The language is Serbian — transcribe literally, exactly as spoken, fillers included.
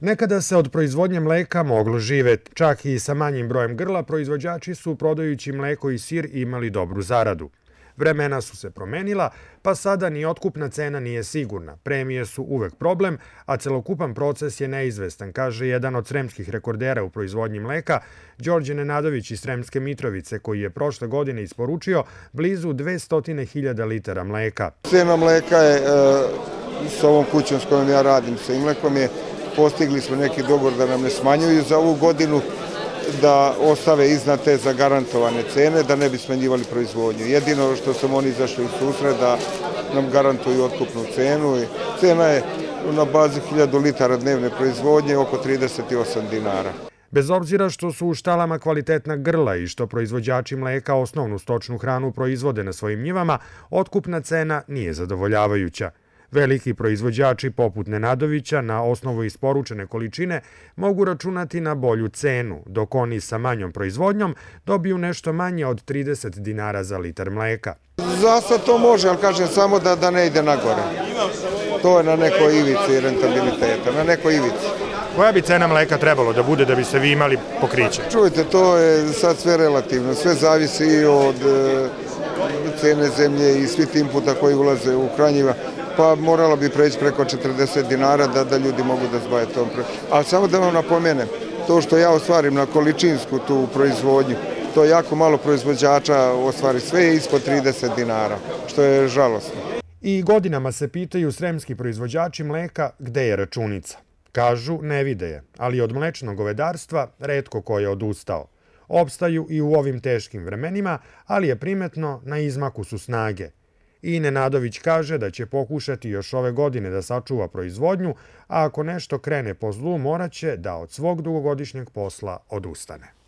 Nekada se od proizvodnje mleka moglo živeti. Čak i sa manjim brojem grla proizvođači su, prodajući mleko i sir, imali dobru zaradu. Vremena su se promenila, pa sada ni otkupna cena nije sigurna. Premije su uvek problem, a celokupan proces je neizvestan, kaže jedan od sremskih rekordera u proizvodnji mleka, Đorđe Nenadović iz Sremske Mitrovice, koji je prošle godine isporučio blizu dvesta hiljada litara mleka. Cena mleka je, s ovom kućom s kojom ja radim, sa Imlekom, je postigli smo neki dogovor da nam ne smanjuju za ovu godinu, da ostave iznad te zagarantovane cene, da ne bi smanjivali proizvodnju. Jedino što sam oni izašli u susret da nam garantuju otkupnu cenu. Cena je na bazi hiljadu litara dnevne proizvodnje oko trideset osam dinara. Bez obzira što su u štalama kvalitetna grla i što proizvođači mleka osnovnu stočnu hranu proizvode na svojim njivama, otkupna cena nije zadovoljavajuća. Veliki proizvođači poput Nenadovića na osnovu isporučene količine mogu računati na bolju cenu, dok oni sa manjom proizvodnjom dobiju nešto manje od trideset dinara za litar mleka. Za sad to može, ali kažem samo da, da ne ide nagore. To je na nekoj ivici rentabiliteta, na nekoj ivici. Koja bi cena mleka trebalo da bude da biste vi imali pokriće? Čujte, to je sad sve relativno. Sve zavisi i od e, cene zemlje i svih inputa koji ulaze u hranjiva. Pa moralo bi preći preko četrdeset dinara da, da ljudi mogu da zbaje tom. Ali samo da vam napomenem, to što ja ostvarim na količinsku tu proizvodnju, to jako malo proizvođača ostvari, sve je ispod trideset dinara, što je žalosno. I godinama se pitaju sremski proizvođači mleka gde je računica. Kažu ne vide je, ali od mlečnog govedarstva retko ko je odustao. Opstaju i u ovim teškim vremenima, ali je primetno na izmaku su snage. I Nenadović kaže da će pokušati još ove godine da sačuva proizvodnju, a ako nešto krene po zlu, moraće da od svog dugogodišnjeg posla odustane.